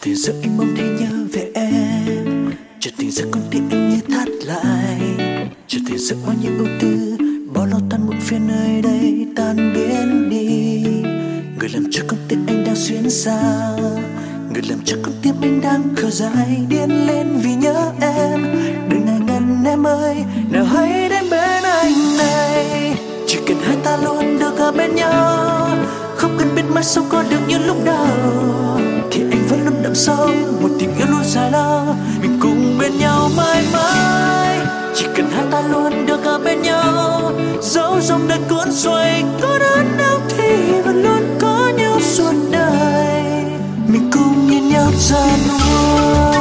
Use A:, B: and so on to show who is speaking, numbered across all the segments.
A: tỉnh giấc anh mong thấy nhớ về em, chợt tỉnh giấc con tim anh như thắt lại, chợt tỉnh giấc bao nhiêu ưu tư bao lo tan muộn phiền nơi đây tan biến đi. Người làm cho con tim anh đang xuyên xa, người làm cho con tim anh đang khờ dại điên lên vì nhớ em. Đừng ngại ngần em ơi, nào hãy đến bên anh này, chỉ cần hai ta luôn được ở bên nhau, không cần biết mai sau có được như lúc đầu, thì anh vẫn luôn đậm sâu một tình yêu luôn dài lâu. Mình cùng bên nhau mãi mãi, chỉ cần hai ta luôn được ở bên nhau, dẫu dòng đời cuốn xoay có đớn đau thì vẫn luôn có nhau suốt đời. Mình cùng nhìn nhau ra nuôi.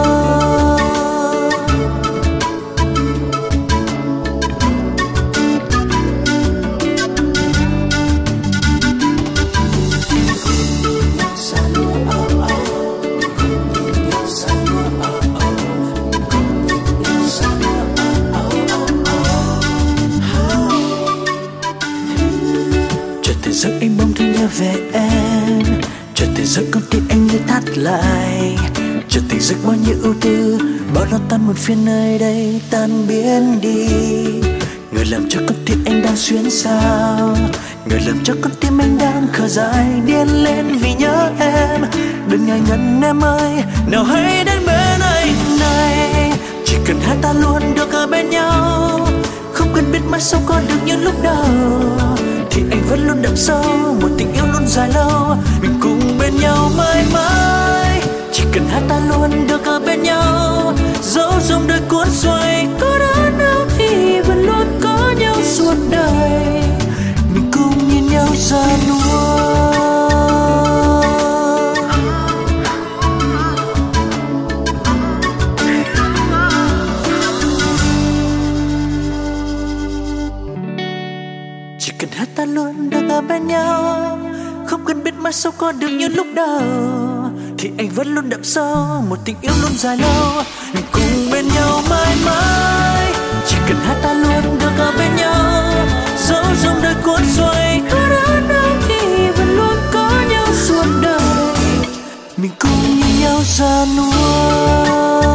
A: Giấc anh mong thấy nhớ về em, chợt tỉnh giấc con tim anh như thắt lại, chợt tỉnh giấc bao nhiêu ưu tư bao lo tan một phiền nơi đây tan biến đi. Người làm cho con tim anh đang xuyên sao, người làm cho con tim anh đang khờ dại điên lên vì nhớ em. Đừng ngại ngần em ơi, nào hãy đến bên anh này, chỉ cần hai ta luôn được ở bên nhau, không cần biết mai sau có được như lúc đầu, thì anh vẫn luôn đậm sâu một tình yêu luôn dài lâu. Mình cùng bên nhau mãi mãi, chỉ cần hai ta luôn được ở bên nhau, dẫu dòng đời cuốn xoay có đớn đau thì vẫn luôn có nhau suốt đời. Mình cùng nhìn nhau ra nuôi. Chỉ cần hai ta luôn được ở bên nhau, không cần biết mai sau có được như lúc đầu, thì anh vẫn luôn đậm sâu một tình yêu luôn dài lâu. Mình cùng bên nhau mãi mãi, chỉ cần hai ta luôn được ở bên nhau, dẫu dòng đời cuốn xoay có đớn đau thì vẫn luôn có nhau suốt đời. Mình cùng nhìn nhau ra nuôi.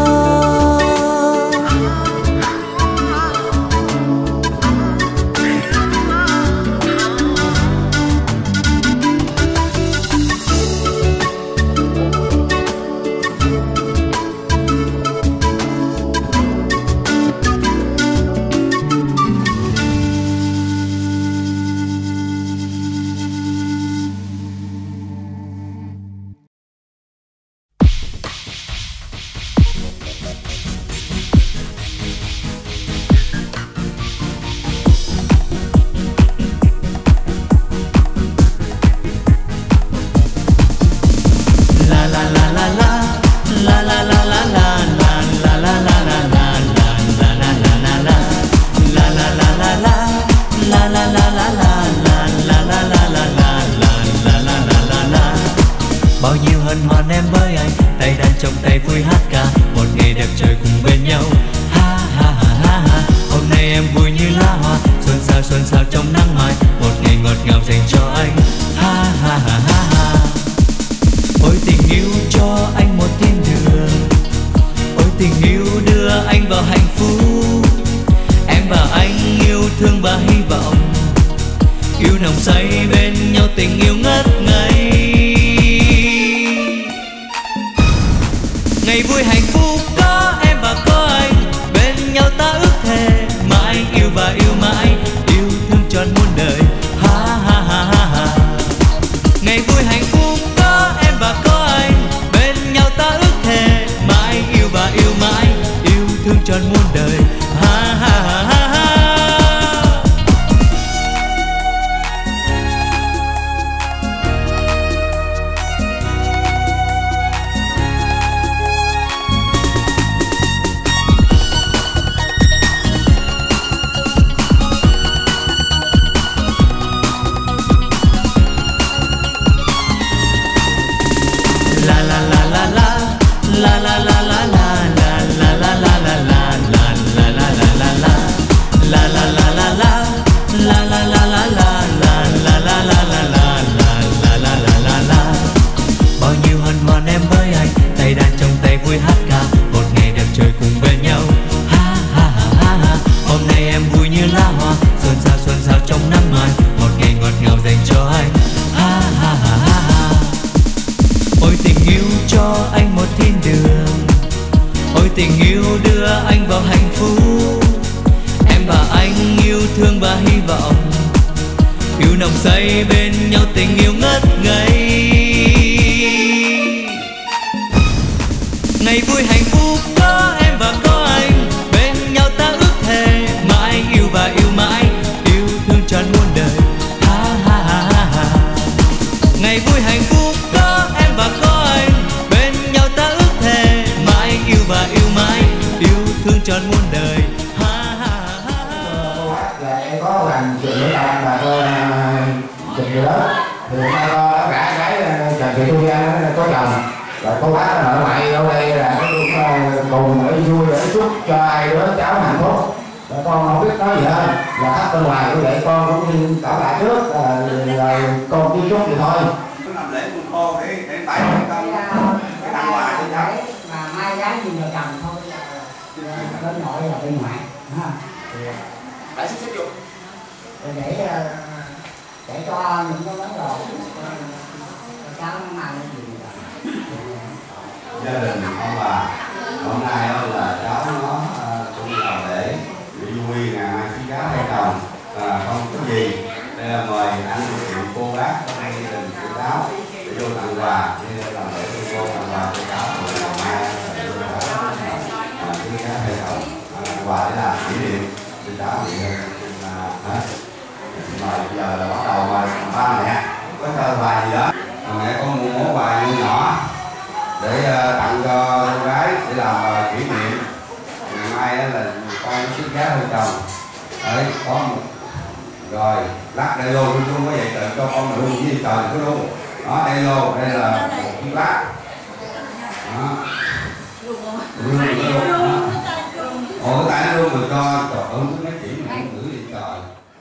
B: Bao nhiêu hân hoan em với anh, tay đàn trong tay vui hát ca, một ngày đẹp trời cùng bên nhau. Ha ha ha ha ha, hôm nay em vui như lá hoa, xuân sao trong nắng mai, một ngày ngọt ngào dành cho anh. Ha ha ha ha ha. Ôi tình yêu cho anh một thiên đường, ôi tình yêu đưa anh vào hạnh phúc. Em và anh yêu thương và hy vọng, yêu nồng say bên nhau tình yêu ngất ngây. Ngày vui hạnh phúc có em và có tình yêu đưa anh vào hạnh phúc. Em và anh yêu thương và hy vọng, yêu nồng say bên nhau, tình yêu ngất ngây. Ngày vui hạnh phúc có em và có anh, bên nhau ta ước thề mãi yêu và yêu mãi, yêu thương trọn muôn đời. Ha ha ha ha ha. Ngày vui hạnh phúc có em và có anh, bên nhau ta ước thề mãi yêu và yêu mãi, yêu thương trọn muôn đời. Ha ha ha ha.
C: Em có làm chuyện với anh là tôi chụp gì đó thì hôm nay có cả gái chồng chị tôi có chồng rồi có bác ở ngoại ở đây là cùng để vui để chúc cho ai đứa cháu hạnh phúc. Rồi con không biết nói gì hơn, là khách bên ngoài cũng vậy, con cũng tỏ lại trước rồi con chỉ chúc thì thôi.
D: Làm lễ cùng cô để tải con cái tặng quà cho cháu.
E: Mà mai gái gì mà chồng thôi là bên nội là bên ngoại ha.
D: Để xếp vô.
E: Để cho những cái món đồ cháu nó mang cái gì
D: Gia đình ông bà hôm nay là cháu nó cũng làm lễ để vui ngày mai khi cháu hay chồng không có gì. Đây là mời anh chị cô bác có hai gia đình của cháu để vô tặng quà, nên làm lễ cho cô tặng quà cho cháu rồi ngày mai khi cháu hay chồng quà để làm kỷ niệm cho cháu thì hết. Rồi bây giờ là bắt đầu mà ba mẹ có cho quà gì đó, mẹ có một món quà như nhỏ để tặng cho con gái để làm kỷ niệm. Ngày mai là con xuất giá hơn chồng. Đấy, có một rồi lắc đây lô luôn có vậy tự cho con mà luôn với trời có luôn. Đó đây lô, đây là một chiếc lắc. Đó. Luôn luôn. Ủa tại nó luôn được cho trời ơi mấy chỉ mình không ngữ gì trời.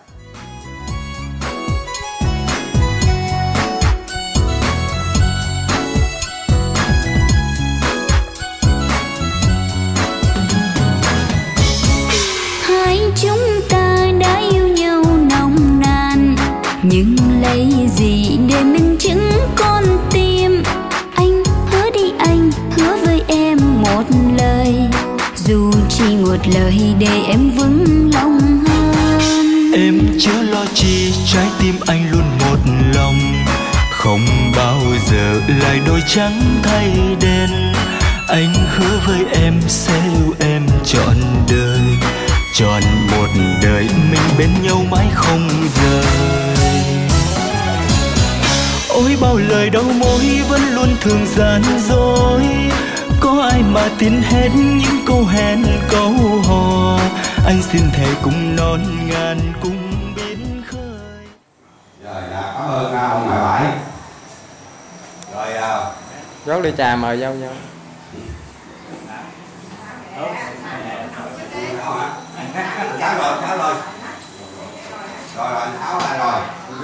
F: Chúng ta đã yêu nhau nồng nàn, nhưng lấy gì để minh chứng con tim? Anh hứa đi, anh hứa với em một lời, dù chỉ một lời để em vững lòng hơn.
B: Em chớ lo chi, trái tim anh luôn một lòng, không bao giờ lại đôi trắng thay đen. Anh hứa với em sẽ yêu em trọn đời, trọn một đời mình bên nhau mãi không rời. Ôi bao lời đau môi vẫn luôn thường gian dối, có ai mà tin hết những câu hẹn câu hò. Anh xin thề cùng non ngàn cùng biến khơi.
D: Rồi cảm ơn ông ngoại bảy. Rồi
G: rót ly trà mời nhau nhau.
D: Cháu rồi. Rồi tháo lại rồi.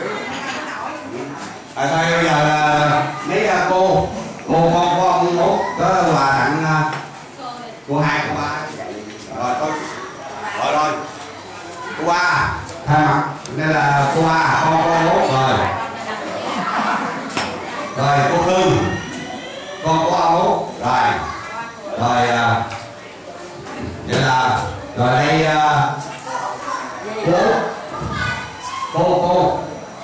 D: Thôi bây giờ là mấy cô con có ông Út có quà tặng cô hai cô ba. Rồi tôi rồi cô ba thay mặt nên là cô ba con Út rồi. Rồi cô Hương con của ông Út rồi. Rồi vậy là rồi đây cô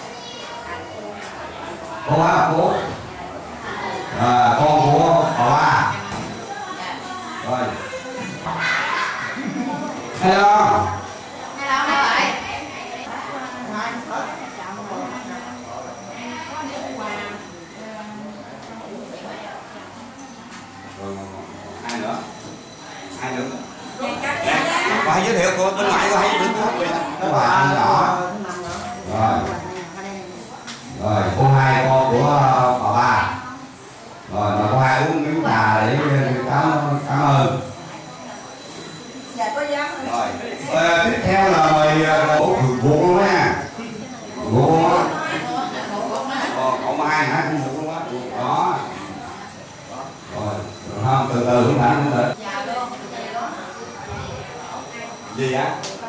D: á cô con của bà ba rồi hello hai nữa bà hãy giới thiệu cô bên ngoài cô hãy giới thiệu các bạn nhỏ rồi cô hai con của bà ba rồi mà cô hai uống miếng trà để cảm ơn.
E: Dạ có dám
D: Rồi tiếp theo là mời cô ruột luôn nha, ruột luôn á, cậu Mai hả, con ruột luôn á, đó rồi không từ từ cũng đã từ gì vậy?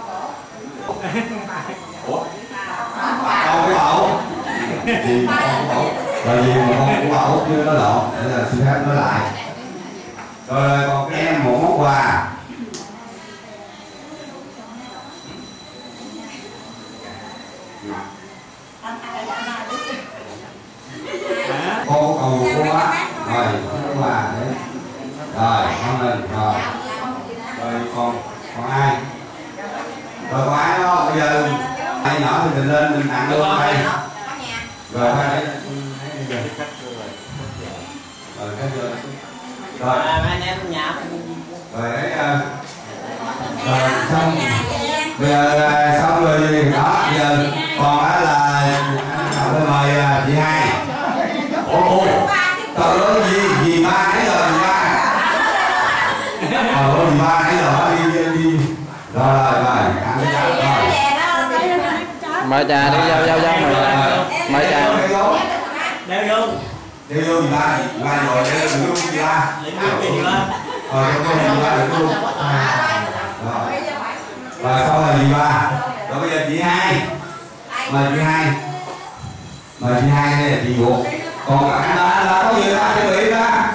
D: Ủa? Con của ẩu gì mà con của ẩu rồi gì mà con của ẩu chưa nói lộn để là xin phép nói lại Rồi còn các em một món quà. Cô cầu cô á. Rồi món quà đấy. Rồi con lên rồi. Rồi còn ai? Rồi có ai không? Bây giờ ai nhỏ thì mình lên mình tặng luôn đây. Rồi qua đây. Rồi cái rồi. Rồi anh em nhà. Rồi đấy rồi xong. Bây giờ xong rồi đó, bây giờ còn đó là mời chị hai. Ồ, trời ơi gì ba nãy giờ gì ba. Gì ba nãy giờ đi. Rồi
G: mời trà đi giao mời trà.
D: Đeo vô gì ba rồi đeo vô gì ba. Rồi con gì ba được luôn. Rồi sau là gì ba. Rồi bây giờ chị hai. Mời chị hai. Mời chị hai đây là chị ruột. Còn anh là có gì ba chuẩn bị ba.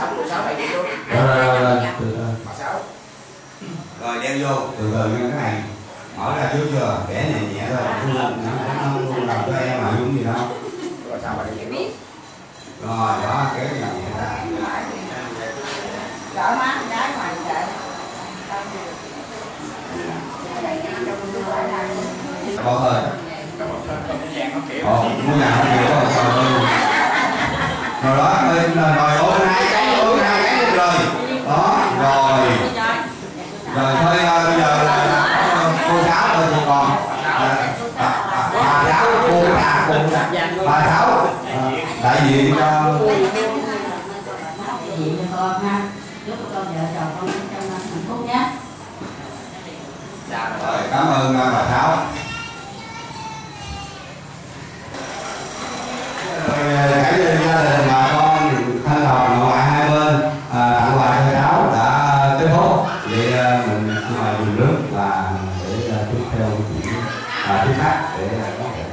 D: Rồi đeo vô từ từ như cái này. Mở ra trước chưa? Kẻ này nhẹ thôi. Nó luôn làm cho em mà dùng gì đâu. Rồi sao mà để biết. Rồi đó cái này nhẹ ra.
E: Đỡ má trái ngoài chạy.
D: Có thôi. Mua nhà không hiểu rồi. Rồi đó, rồi ôn hai cái luôn rồi. Đó, rồi. Rồi thôi bây giờ là cô Sáu thôi thì còn bà Sáu, cô bà Sáu đại diện cho
E: con ha, chúc con vợ chồng con trong năm hạnh phúc nhé.
D: Rồi cảm ơn bà Sáu. Hãy đi gia đình bà con thân tộc nội ngoại hai bên tặng quà cho cháu đã kết thúc. Vậy mình mời dùng nước và để tiếp theo tiếp khách để có thể.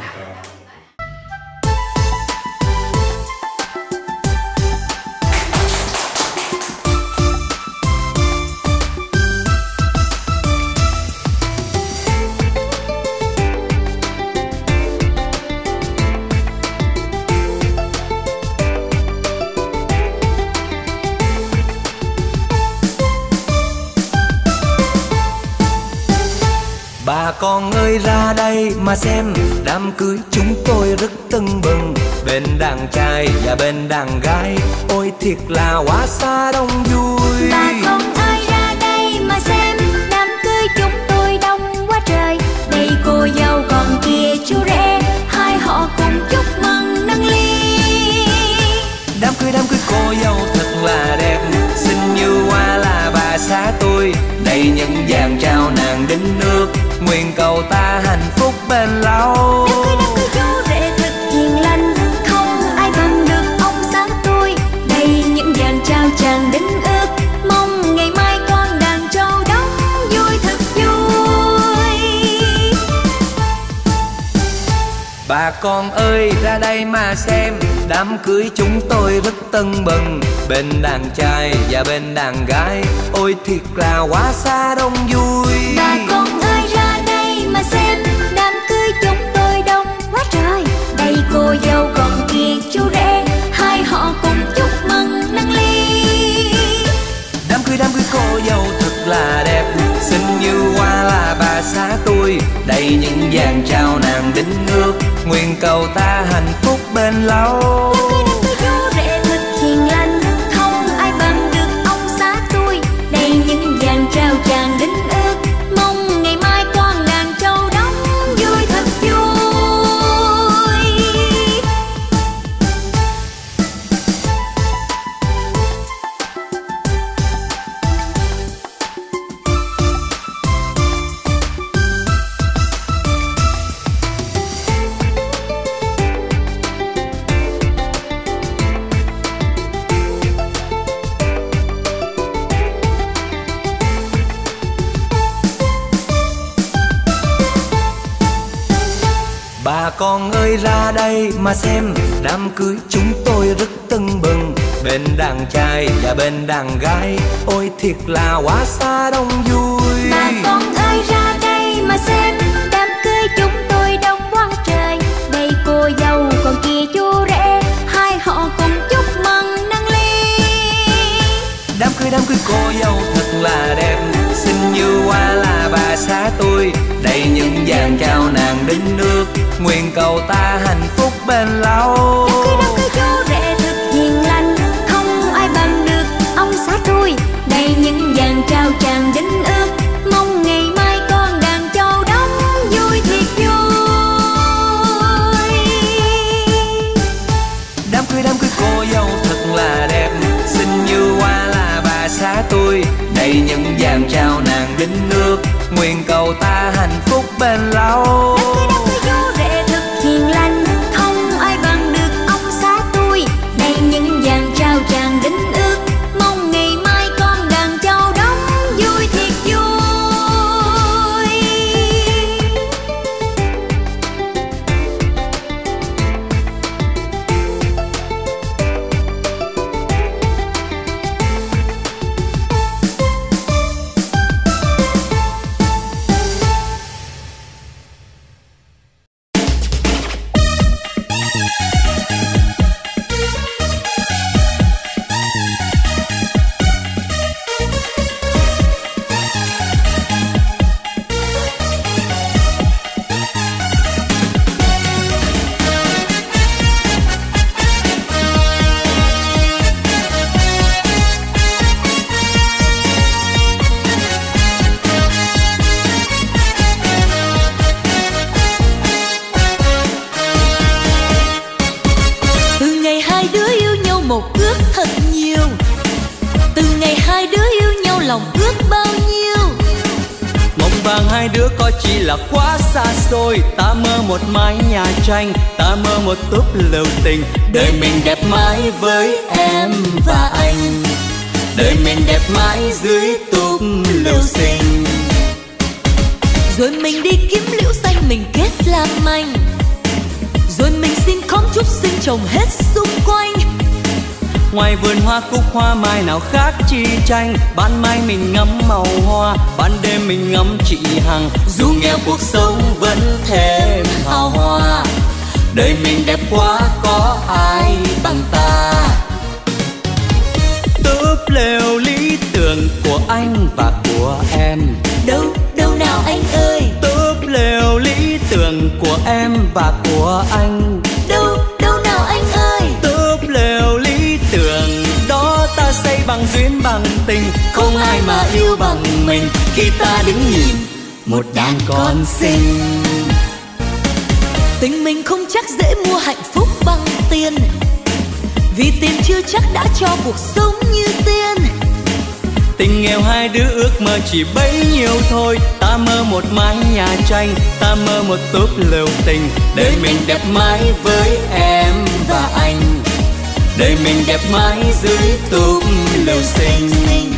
B: Bà con ơi ra đây mà xem, đám cưới chúng tôi rất tưng bừng. Bên đàn trai và bên đàn gái, ôi thiệt là quá xa đông vui.
F: Bà con ơi ra đây mà xem, đám cưới chúng tôi đông quá trời. Đây cô dâu còn kia chú rể, hai họ cùng chúc mừng nâng ly.
B: Đám cưới cô dâu thật là đẹp, xinh như hoa là bà xã tôi. Đây những vàng trao nàng đính nước, nguyện cầu ta hạnh phúc bền lâu.
F: Đám cưới chú rể thật hiền lành, không ai bằng được ông xã tôi. Đây những vàng trao chàng đính ước, mong ngày mai con đàn trâu đóng vui thật vui.
B: Bà con ơi ra đây mà xem, đám cưới chúng tôi rất tưng bừng. Bên đàn trai và bên đàn gái, ôi thiệt là quá xa đông vui.
F: Bà con ơi ra đây mà xem, đám cưới chúng tôi đông quá trời. Đây cô dâu còn kia chú rể, hai họ cùng chúc mừng nâng ly.
B: Đám cưới cô dâu thật là đẹp, xinh như hoa là bà xã tôi. Đây những vàng trao nàng đính nước, nguyện cầu ta hạnh phúc bền lâu.
F: Đám cưới chú rể thật hiền lành, không ai bằng được ông xã tôi. Đây những vàng trao chàng đính ước, mong ngày mai con đàn trâu đóng vui thật vui.
B: Bà con ơi ra đây mà xem, đám cưới chúng tôi rất tưng bừng.
H: bên đàn trai và bên đàn gái. Ôi thiệt là quá xa đông vui.
F: Bà con ơi ra đây mà xem, đám cưới chúng tôi đông quá trời. Đây cô dâu còn kia chú rể, hai họ cùng chúc mừng nâng ly.
H: Đám cưới cô dâu thật là đẹp, xinh như hoa là bà xã tôi. Đây những dàn trao nàng đính nước, nguyện cầu ta hạnh phúc bền lâu.
F: Đám cưới chú rể thật hiền lành, không ai bằng được ông xã tôi. Đây những dàn trao chàng đính ước, mong ngày mai con đàn châu đóng vui thiệt vui.
H: Đám cưới cô dâu thật là đẹp, xinh như hoa là bà xã tôi. Đây những dàn trao nàng đính nước, nguyện cầu ta hạnh phúc bền lâu.
F: Đám cưới chú rể thật hiền lành, không ai bằng được ông xã tôi. Đây những dàn trao chàng đính ước, mong ngày mai con đàn châu đóng vui thiệt vui. Một ước thật nhiều, từ ngày hai đứa yêu nhau lòng ước bao nhiêu.
B: Mộng vàng hai đứa có chỉ là quá xa xôi. Ta mơ một mái nhà tranh, ta mơ một túp lều tình. Đời mình đẹp mãi với em và anh, đời mình đẹp mãi dưới túp lều xinh.
F: Rồi mình đi kiếm liễu xanh mình kết làm manh, rồi mình xin khóm trúc xinh trồng hết xung quanh.
B: Ngoài vườn hoa cúc hoa mai nào khác chi tranh. Ban mai mình ngắm màu hoa, ban đêm mình ngắm chị Hằng. Dù nghèo cuộc sống vẫn thêm hào hoa, đời mình đẹp quá có ai bằng ta. Túp lều lý tưởng của anh và của em.
F: Đâu đâu nào anh ơi.
B: Túp lều lý tưởng của em và của anh.
F: Đâu đâu nào anh ơi.
B: Túp lều lý tưởng đó ta xây bằng duyên bằng tình. Không ai mà yêu bằng mình khi ta đứng nhìn một đàn con xinh.
F: Tình mình không chắc dễ mua hạnh phúc bằng tiền, vì tiền chưa chắc đã cho cuộc sống như tiên.
B: Tình nghèo hai đứa ước mơ chỉ bấy nhiêu thôi. Ta mơ một mái nhà tranh, ta mơ một túp lều tình. Đời mình đẹp mãi với em và anh, đời mình đẹp mãi dưới túp lều xinh.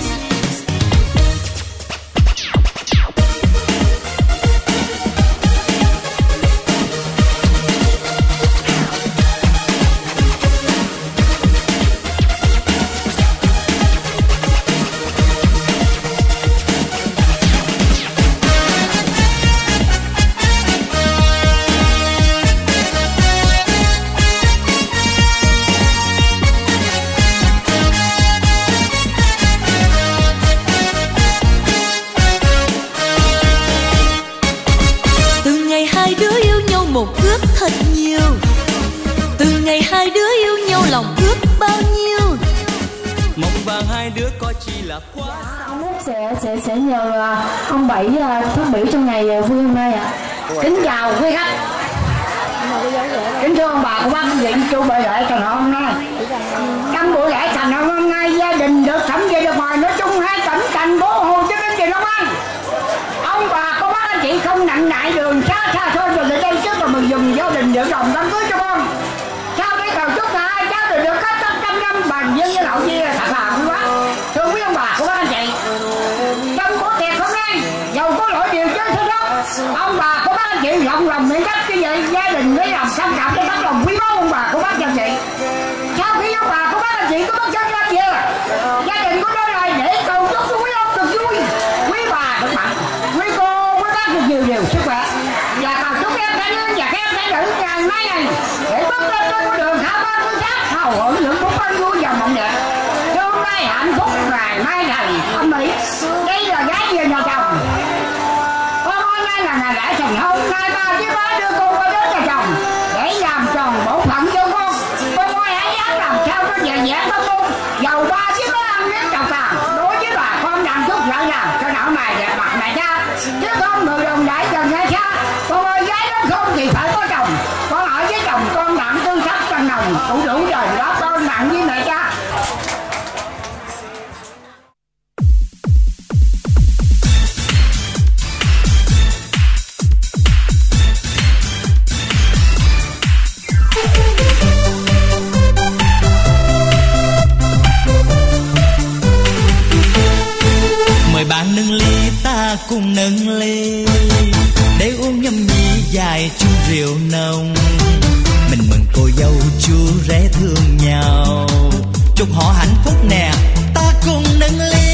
F: Một ước thật nhiều, từ ngày hai đứa yêu nhau lòng ước bao nhiêu.
B: Mộng vàng hai đứa có chỉ là quá.
I: Ông Út sẽ nhờ ông Bảy phát biểu trong ngày vui hôm nay ạ. Kính chào quý khách, kính thưa ông bà cô bác quý vị chú bệ lễ trần hậu hôm nay. Trong buổi lễ trần hậu hôm nay, gia đình được thẩm về được mời nói chung hai tỉnh thành phố Hồ Chí Minh và Long An. Ông bà cô bác anh chị không nặng nại đường xa xa xôi rồi đến đây trước là mừng dùng gia đình được đồng đám cưới cho con. Sau đây cầu chúc cả hai cháu được kết tất trăm năm bằng dân với hậu chia thật là quý bác. Thưa quý ông bà cô bác anh chị, trong bữa tiệc hôm nay dầu có lỗi điều chơi thôi đó, ông bà cô bác anh chị rộng lòng miễn cách như vậy, gia đình với lòng xâm cảm với tấm lòng quý báu ông bà cô bác anh chị. Sau khi ông bà cô bác anh chị có bất chấp hào hưởng những phút an vui và mộng đẹp. Chứ hôm nay hạnh phúc, ngày mai thầy âm mỹ. Đây là gái về nhà chồng. Con hôm nay là ngày lễ thành hôn, nay ba chứ bá đưa cô qua đến nhà chồng để làm tròn bổn phận cho con. Con ơi hãy dám làm sao nó về nhẹ tâm luôn. Dầu ba chứ bá ăn miếng trào tàn. Đối với bà con đang chút rõ ràng cho não mày đẹp mặt mày cha. Chứ không người đồng đại trần nghe cha. Con ơi gái lắm không thì phải có chồng. Con ở với chồng con nặng tư sắc trần nồng cũng đủ rồi đó con nặng với mẹ cha.
B: Mời bạn nâng ly ta cùng nâng ly để uống nhâm nhi dài chung rượu nồng. Mình mừng cô dâu chú rể thương nhau, chúc họ hạnh phúc nè, ta cùng nâng ly.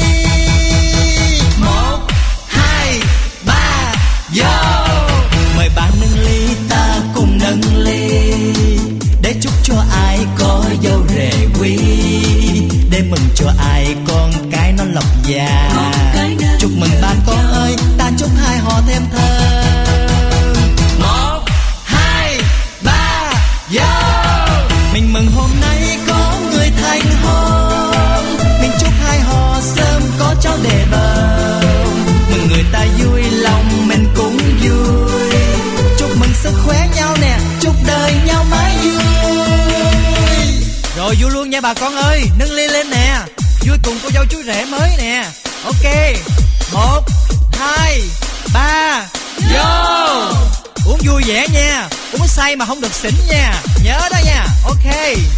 B: 1, 2, 3, vô. Mời bạn nâng ly ta cùng nâng ly để chúc cho ai có dâu rể quý, để mừng cho ai con cái nó lộc già. Chúc mừng ba con ơi, ta chúc hai họ thêm thơm. 1, 2, 3, vô. Mình mừng hôm nay có người thành hôn, mình chúc hai họ sớm có cháu đề bầu. Mừng người ta vui lòng mình cũng vui, chúc mừng sức khỏe nhau nè, chúc đời nhau mãi vui. Rồi vui luôn nha bà con ơi, nâng ly lên nè, vui cùng cô dâu chú rể mới nè. Ok, 1, 2, 3, vô. Uống vui vẻ nha, uống say mà không được xỉn nha, nhớ đó nha. Ok.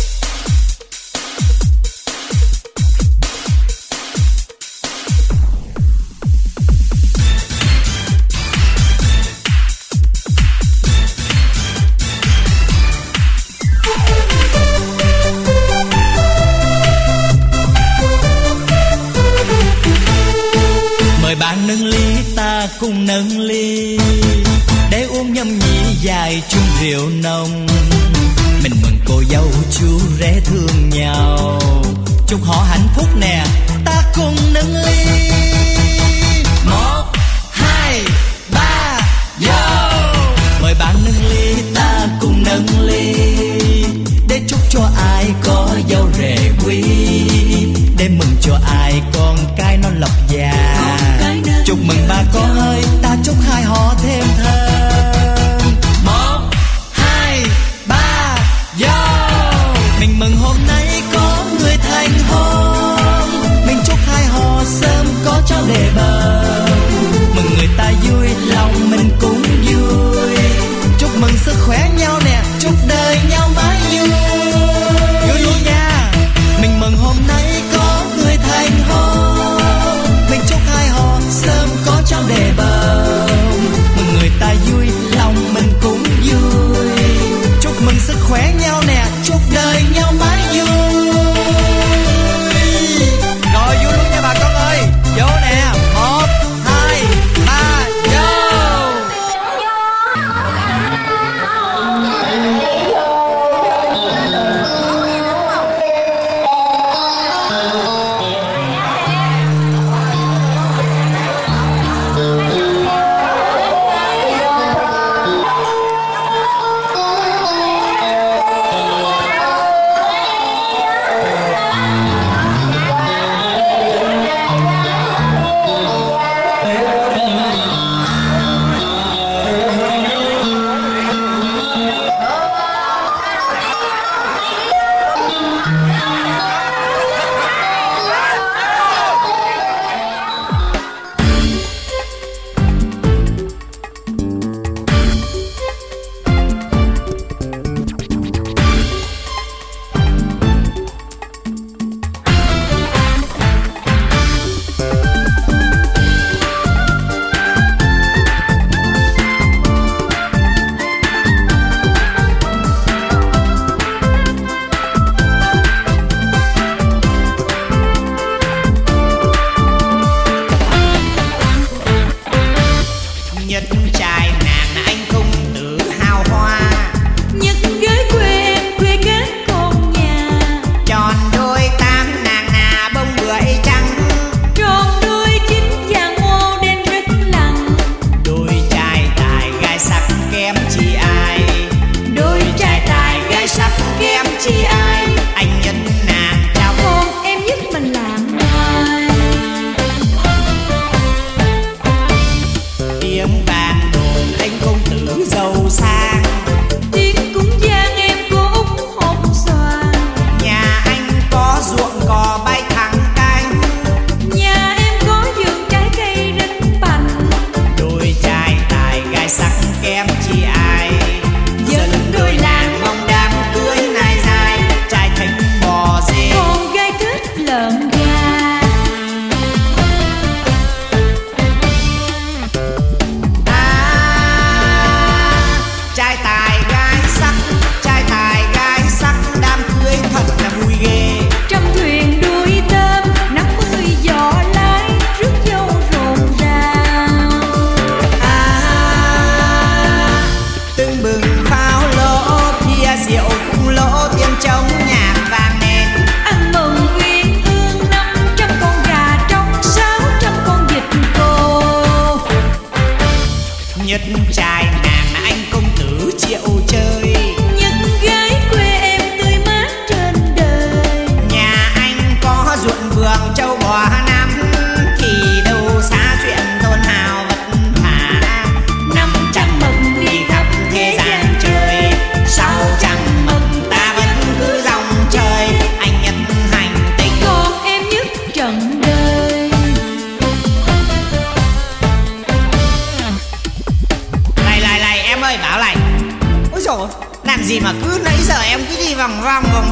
B: Mời bạn nâng ly ta cùng nâng ly để uống nhâm nhi dài chung rượu nồng. Mình mừng cô dâu chú rể thương nhau, chúc họ hạnh phúc nè, ta cùng nâng ly. 1, 2, 3, vô. Mời bạn nâng ly ta cùng nâng ly để chúc cho ai có dâu rể quý, để mừng cho ai con cái nó lộc già. Chúc mừng ba con ơi, ta chúc hai họ thêm thơm. 1, 2, 3, vô. Mình mừng hôm nay có người thành hôn, mình chúc hai họ sớm có cháu đề bầu. Mừng người ta vui lòng mình cũng vui, chúc mừng sức khỏe nhau nè, chúc đời nhau mãi vui. Vui luôn nha. Mình mừng hôm nay có người thành hôn, mình chúc hai họ sớm có cháu đề bầu. Mừng người ta vui lòng mình cũng vui, chúc mừng sức khỏe nhau nè, chúc đời nhau mãi vui. Rồi vui luôn nha bà con ơi, vô nè. 1,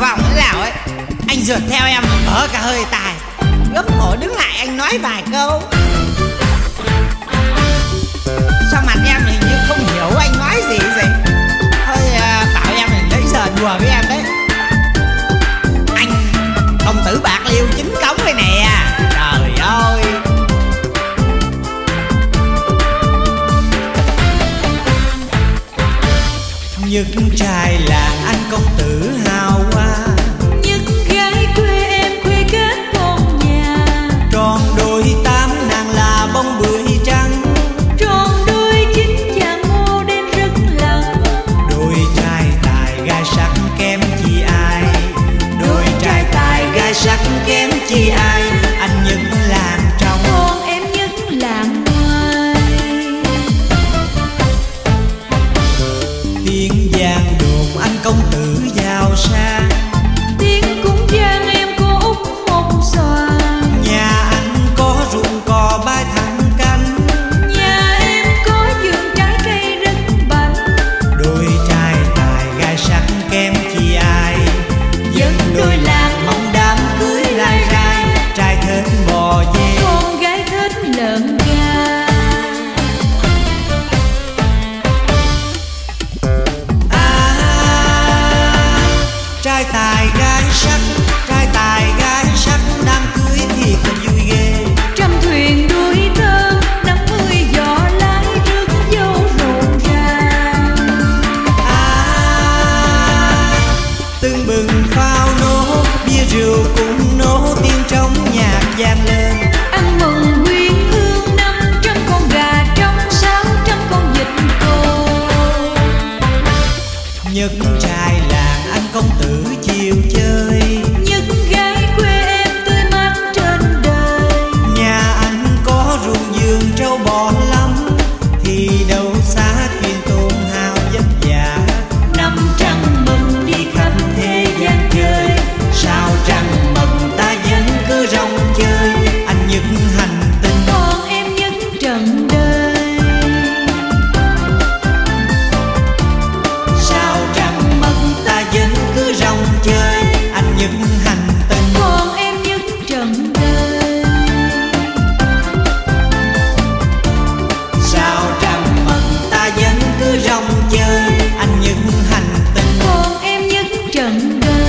J: vòng thế nào ấy, anh rượt theo em ở cả hơi tài, gấp cổ đứng lại anh nói vài câu. Sao mặt em hình như không hiểu anh nói gì vậy? Thôi bảo em lấy giờ đùa với em đấy. Anh công tử bạc liêu chính cống đây nè. Trời ơi, những trai làng anh công tử hào hoa,
K: những gái quê em quê các con nhà.
J: Tròn đôi tám nàng là bông bưởi trắng,
K: tròn đôi chín chàng ngô đen rất lặng.
J: Đôi trai tài gái sắc kém chi ai, đôi trai tài gái sắc kém chi ai. Anh những làng trong,
K: còn em những làng ngoài.
J: tiếng giang đồn anh công tử giàu sang,
K: tiếng cũng giang em có út hồng xoàn.
J: nhà anh có ruộng cò bãi thẳng cánh,
K: nhà em có vườn trái cây rất bảnh.
J: đôi trai tài gái sắc kém chi ai,
K: dẫn đôi làng
J: mong đám cưới lai rai. Trai thết bò dê,
K: con gái thết lợn gà.
J: trai tài gái sắc, trai tài gái sắc đám cưới thiệt là vui ghê.
K: Trăm thuyền đuôi thơ, 50 giỏ lái rước dâu rộn ràng.
J: Tưng bừng pháo nổ, bia rượu cùng nổ, tiếng trong nhạc vang lên.
K: Ăn mừng quyến hương 500 con gà trong 600 con vịt cô.
J: Nhất trai làng anh công tử chiều chơi,
K: những gái quê em tươi mát trên đời.
J: nhà anh có ruộng vườn trâu bò lắm, thì đâu xa thuyền tôn hào vất vả.
K: 5 trăng mừng đi khắp thế gian chơi,
J: Sao trăng mừng ta vẫn cứ rong chơi, anh những hành tinh
K: còn em những trần đời.
J: Sao trăng mừng ta vẫn cứ rong chơi, anh những hành tinh
K: còn em những trần đời.
J: Sao trăng mừng ta vẫn cứ rong chơi, anh những hành tinh
K: còn em những trần đời.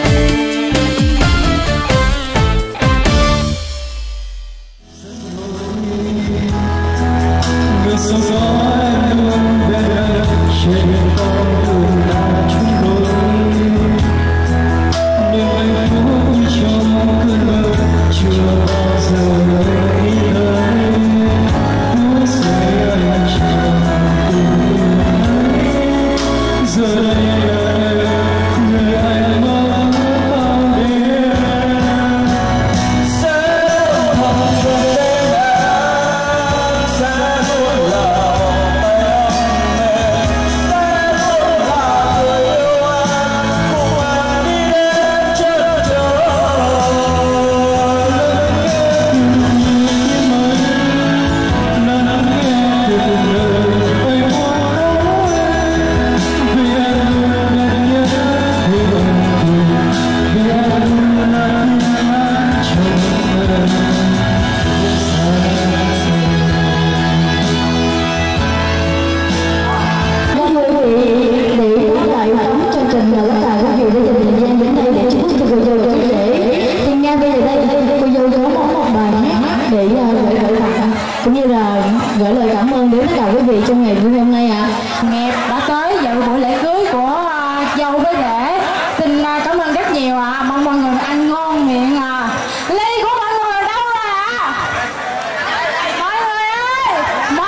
I: cũng như là gửi lời cảm ơn đến tất cả quý vị trong ngày vui hôm nay ạ. Nghe đã tới dự buổi lễ cưới của dâu với rể, xin cảm ơn rất nhiều ạ. Mong mọi người ăn ngon miệng à. Ly của mọi người đâu rồi ạ? Mọi người ơi, 1,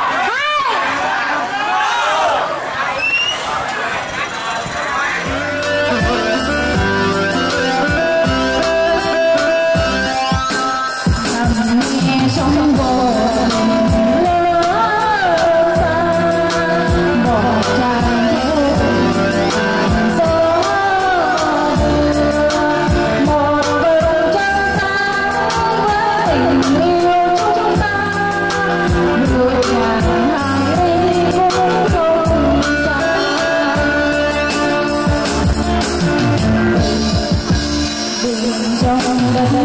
I: 2 nghe sóng vỗ hãy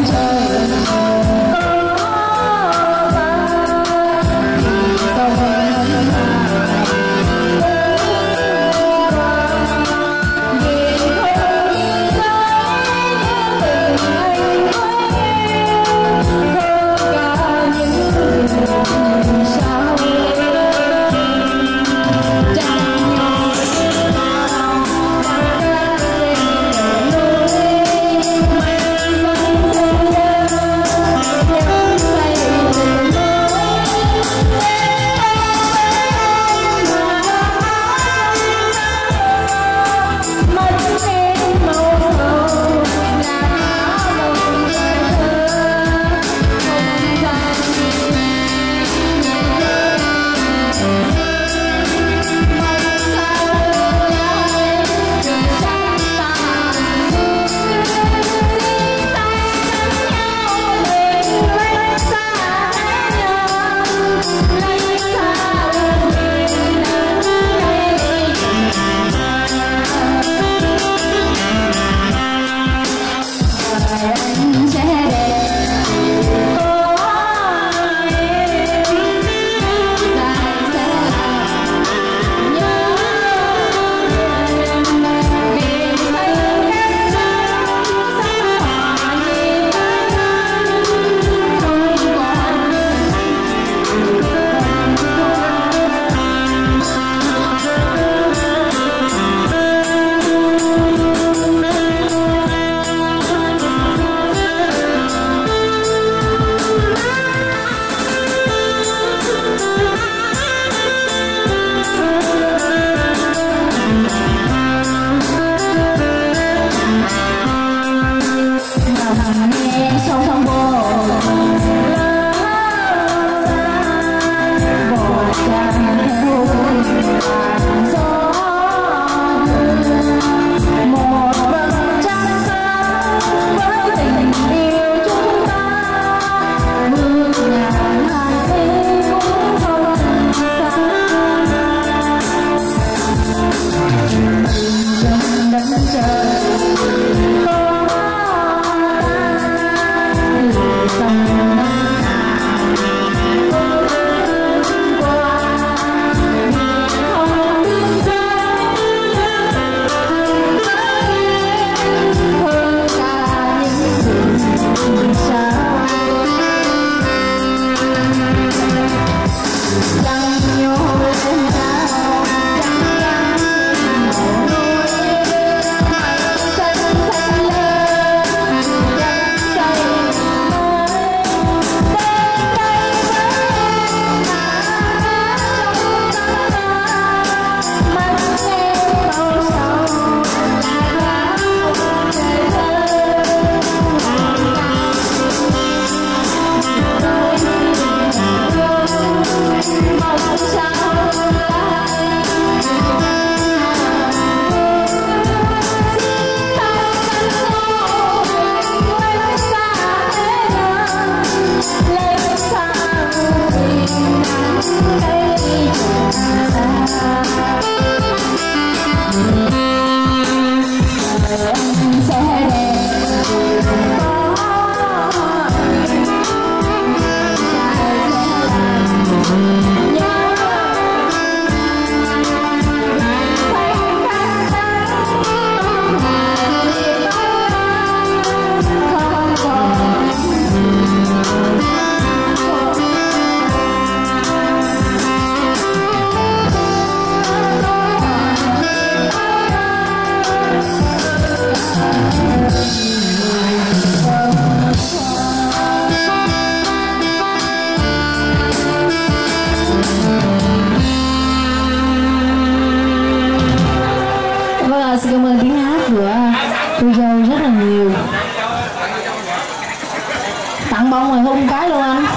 I: bông rồi hung cái luôn anh.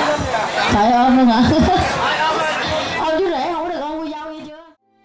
I: Trời ơi luôn hả? Ôi chú rể không có được ôm cô dâu nghe chưa?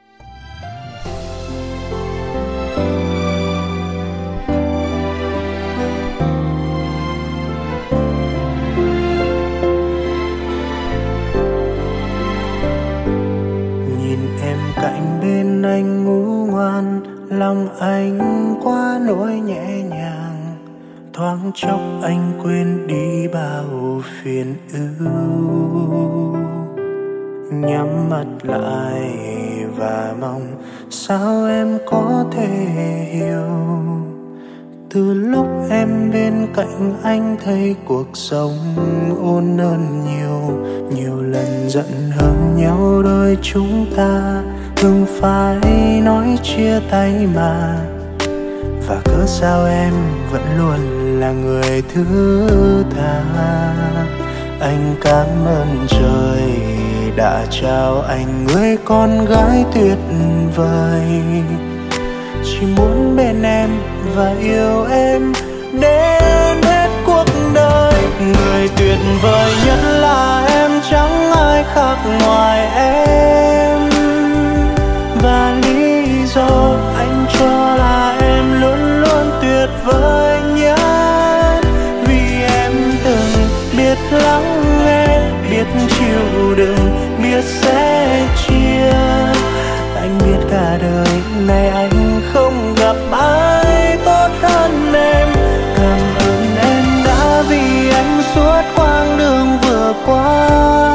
A: Nhìn em cạnh bên anh ngủ ngoan, lòng anh quá nỗi nhẹ nhàng. thoáng chốc anh quên đi bao phiền ưu, nhắm mắt lại và mong sao em có thể hiểu. Từ lúc em bên cạnh anh thấy cuộc sống ôn hơn nhiều, nhiều lần giận hơn nhau đôi chúng ta thường phải nói chia tay mà. Và cớ sao em vẫn luôn là người thứ tha. Anh cảm ơn trời đã trao anh người con gái tuyệt vời. Chỉ muốn bên em và yêu em đến hết cuộc đời. Người tuyệt vời nhất là em, chẳng ai khác ngoài em. Và lý do anh cho là em luôn luôn tuyệt vời nhất, vì em từng biết lắng nghe, biết chịu đựng, biết sẻ chia. Anh biết cả đời này anh không gặp ai tốt hơn em. Cảm ơn em đã vì anh suốt quãng đường vừa qua,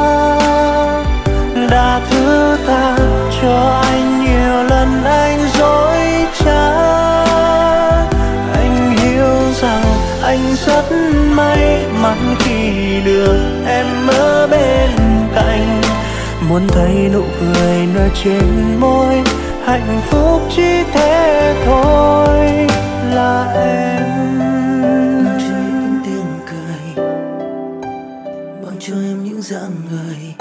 A: đã thứ tha cho anh nhiều lần anh dối trá. Anh hiểu rằng anh rất may mắn khi được em ở bên cạnh. Muốn thấy nụ cười nở trên môi, hạnh phúc chỉ thế thôi là em.
L: Mang cho em những tiếng cười, mang cho em những dáng người,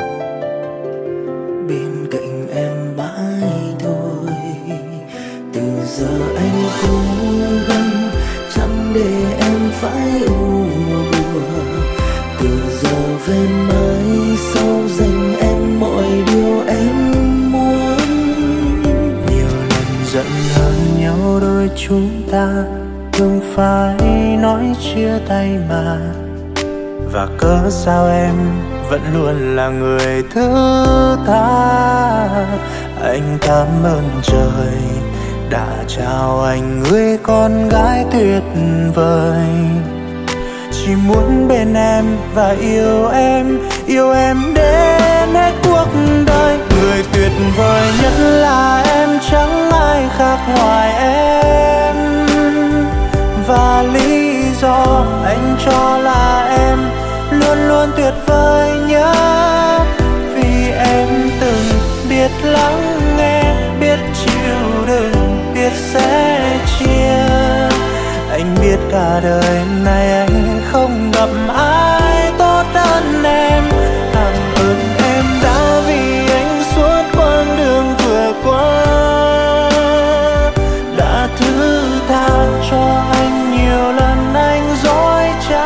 L: bên cạnh em mãi thôi. Từ giờ anh cố gắng chẳng để em phải u buồn. Từ giờ về mai sau dành em mọi điều em muốn.
A: Nhiều lần giận hơn nhau đôi chúng ta thường phải nói chia tay mà. Và cớ sao em vẫn luôn là người thứ tha. Anh cảm ơn trời đã trao anh người con gái tuyệt vời. Chỉ muốn bên em và yêu em đến hết cuộc đời. Người tuyệt vời nhất là em, chẳng ai khác ngoài em. Và lý do anh cho là em luôn luôn tuyệt vời nhất, vì em từng biết lắng nghe, biết chịu đựng, biết sẻ chia. Anh biết cả đời này anh không gặp ai tốt hơn em. Cảm ơn em đã vì anh suốt quãng đường vừa qua, đã thứ tha cho anh nhiều lần anh dối trá.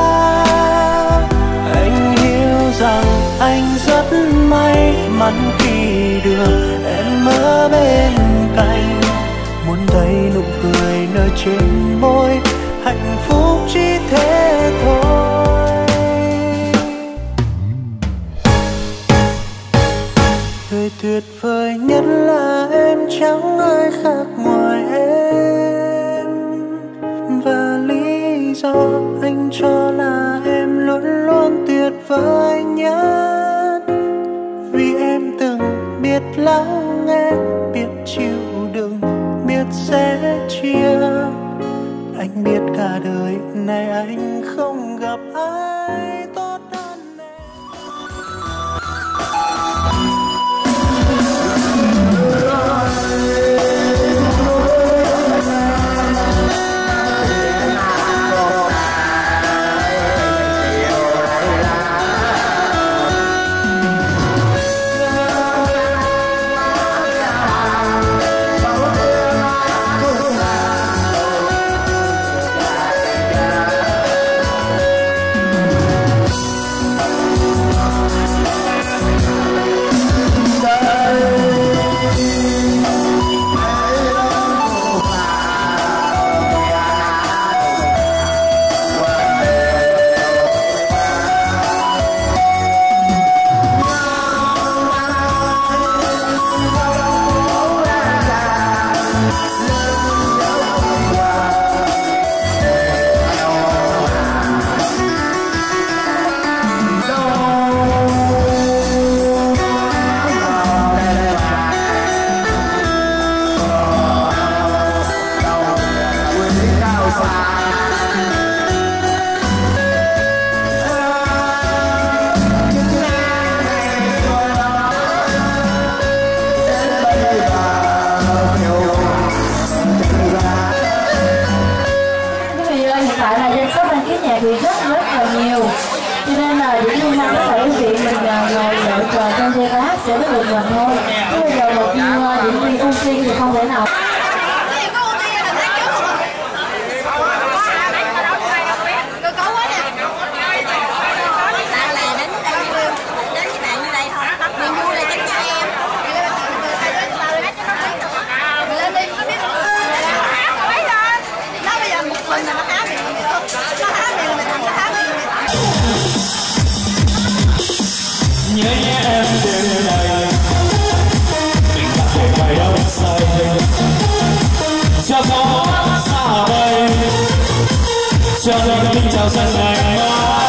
A: Anh hiểu rằng anh rất may mắn khi được em ở bên cạnh. Muốn thấy nụ cười nở trên môi, hạnh phúc chỉ thế thôi. Người tuyệt vời nhất là em, chẳng ai khác ngoài em. Và lý do anh cho là em luôn luôn tuyệt vời nhất, vì em từng biết lắng nghe, biết chịu đựng, biết sẻ chia. Anh biết cả đời này anh không gặp ai tốt hơn em.
I: hiện tại là danh sách đăng ký nhạc thì rất là nhiều, cho nên là Diễn Viên mong có thể quý vị mình ngồi đợi chờ trong giây lát sẽ biết được mình thôi. Chứ bây giờ một diễn viên ưu tiên thì không thể nào.
M: Nhớ nhé em đêm này mình đã thể quay đâu say cho gió xa bay cho đêm linh chào dần ngày mai.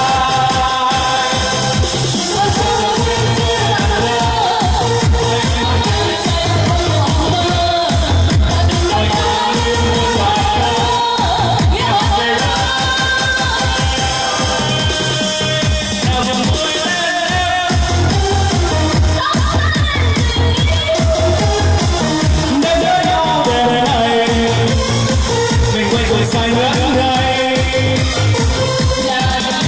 M: Say nước đây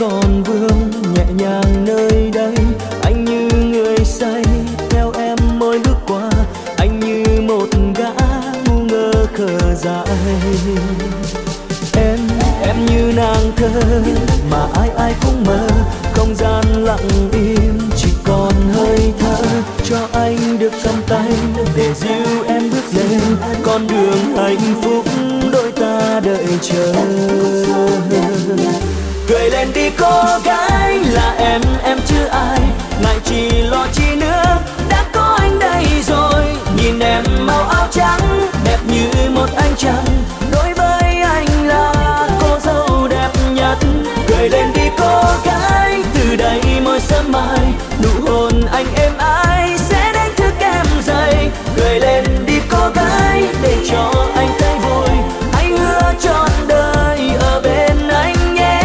L: còn vương nhẹ nhàng nơi đây. Anh như người say theo em mỗi bước qua, anh như một gã ngu ngơ khờ dại. Em như nàng thơ mà ai ai cũng mơ, không gian lặng im chỉ còn hơi thở. Cho anh được cầm tay để dìu em bước lên con đường hạnh phúc đôi ta đợi chờ. Cười lên đi cô gái, là em chứ ai, ngại chi lo chi nữa, đã có anh đây rồi. Nhìn em màu áo trắng đẹp như một ánh trăng, đối với anh là cô dâu đẹp nhất. Cười lên đi cô gái, từ đây mỗi sớm mai nụ hôn anh êm ái sẽ đánh thức em dậy. Cười lên đi cô gái để cho anh thấy vui, anh hứa trọn đời ở bên anh nhé.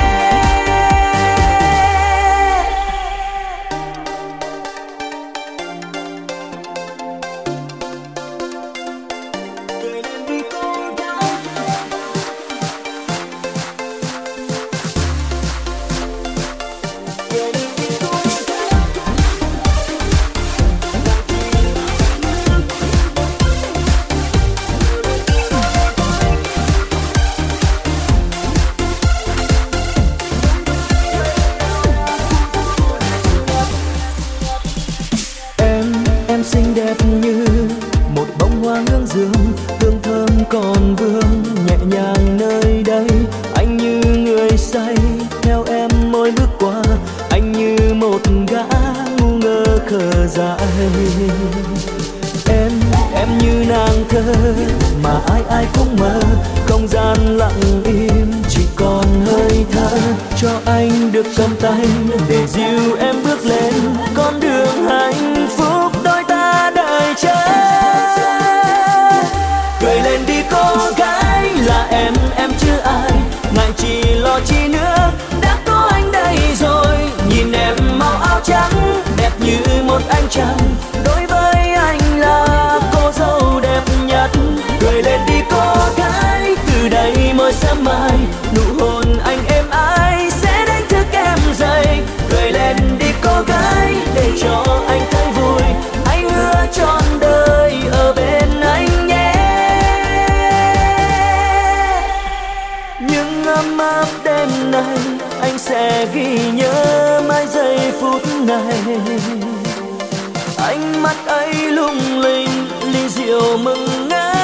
L: Em xinh đẹp như một bông hoa hương dương, hương thơm còn vương nhẹ nhàng nơi đây. Anh như người say theo em mỗi bước qua, anh như một gã ngu ngơ khờ dại. Em như nàng thơ mà ai ai cũng mơ, không gian lặng im chỉ còn hơi thở. Cho anh được cầm tay để dìu em bước lên con đường hạnh phúc đôi ta đợi chờ. Cười lên đi cô gái, là em chứ ai, ngại chi lo chi nữa, đã có anh đây rồi. Nhìn em màu áo trắng đẹp như một ánh trăng, đối với anh là cô dâu đẹp nhất. Cười lên đi cô gái, từ đây mỗi sớm mai nụ hôn anh êm ái sẽ đánh thức em dậy. Cười lên đi cô gái để cho anh thấy vui, anh hứa trọn đời ở bên anh nhé. Nhưng ấm áp đêm nay anh sẽ ghi nhớ mãi giây phút này. Ánh mắt ấy lung linh ly rượu mừng ngỡ,